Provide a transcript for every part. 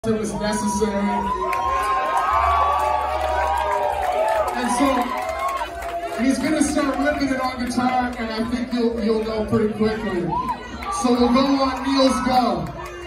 It was necessary. And so he's gonna start ripping it on guitar, and I think you'll know pretty quickly. So we'll go on Neil's Go.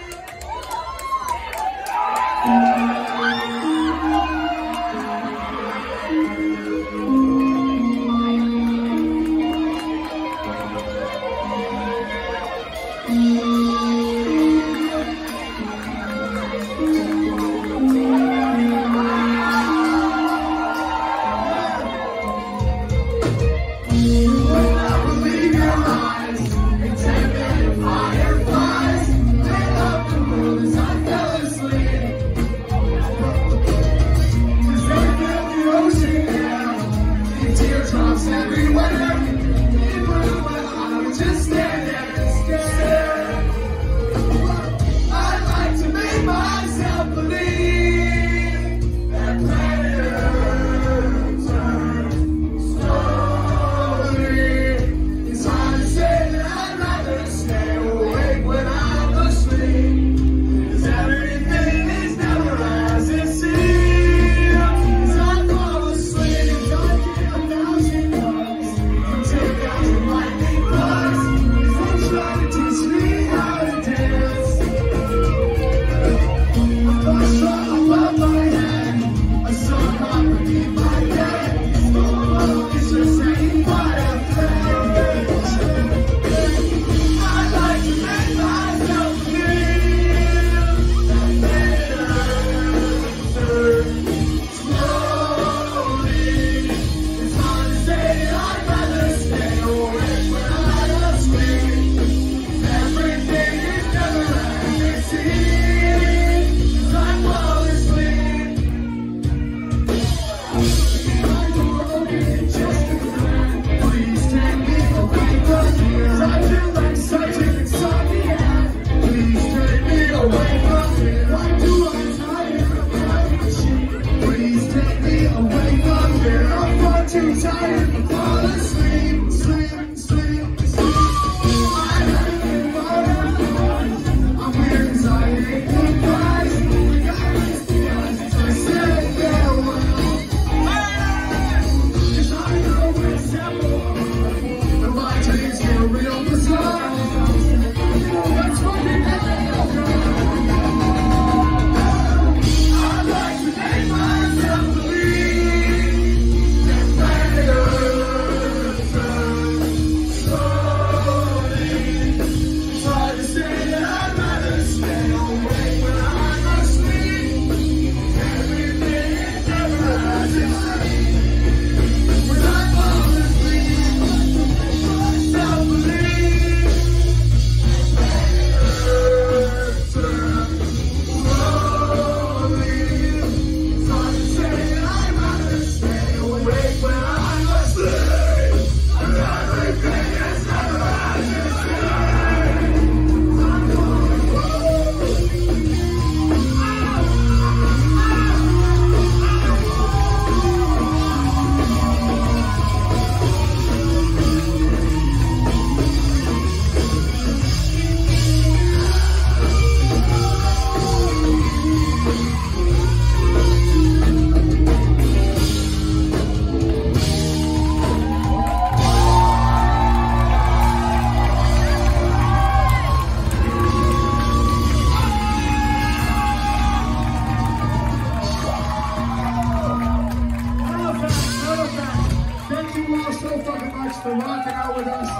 For rocking out with us.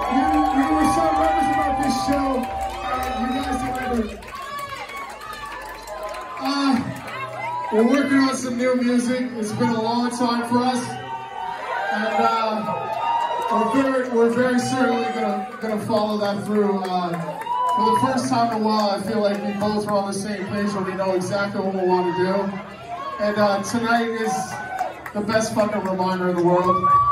You were so nervous about this show, and you guys delivered. We're working on some new music. It's been a long time for us, and we're very certainly gonna follow that through. For the first time in a while, I feel like we both are on the same page, where we know exactly what we want to do. And tonight is the best fucking reminder in the world.